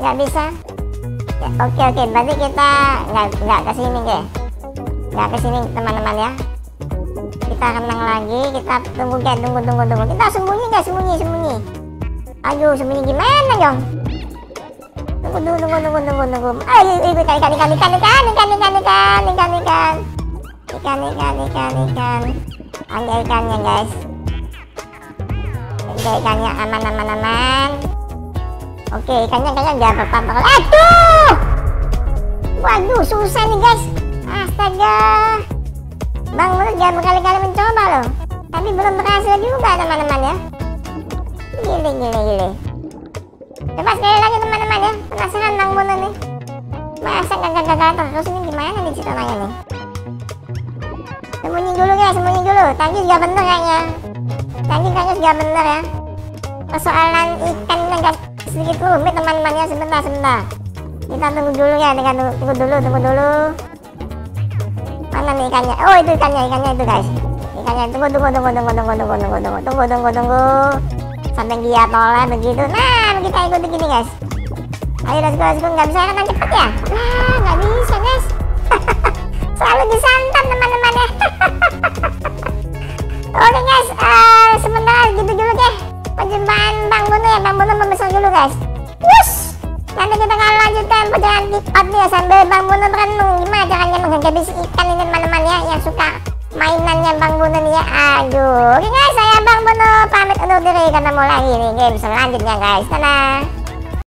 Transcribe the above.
nggak bisa. Ya, oke, berarti kita nggak ke sini guys. Nggak ke sini teman-teman ya. Kita renang lagi, kita tunggu guys, tunggu. Kita sembunyi guys, sembunyi. Aduh, sembunyi gimana dong? Tunggu. Ayo, ikan. Ada ikannya guys. Ada ikannya, aman. Oke, ikannya kayaknya nggak apa-apa. Aduh! Waduh, susah nih guys. Astaga. Bang Bunut jangan berkali-kali mencoba loh. Tapi belum berhasil juga teman-teman ya. Gile. Coba sekali lagi teman-teman ya. Penasaran Bang Bunut nih. Masa gagal terus ini gimana nih ceritanya nih? Sembunyi dulu guys, Tadi juga bener kayaknya. Sudah bener ya. Persoalan ikannya guys sedikit rumit teman-teman ya. Sebentar. Kita tunggu dulu ya, tunggu dulu. Mana nih ikannya? Oh, itu ikannya itu guys. Ikannya tunggu. Sampai dia tolak begitu. Nah, kita ikuti gini guys. Ayo let's go. Nggak bisa kan cepet ya? Nah, nggak bisa guys. Selalu disantap teman-teman ya. Oke guys, sebentar gitu dulu deh perjumpaan Bang Bunut ya. Bang Bunut membesar dulu guys. Wush! Nanti kita akan lanjutkan perjalanan kick out ya sambil Bang Bunut renung gimana caranya menghadapi si ikan ini teman-teman ya, yang suka mainannya Bang Bunut ya. Aduh, oke guys, saya Bang Bunut pamit undur diri karena mau lagi nih game selanjutnya guys. Dadah.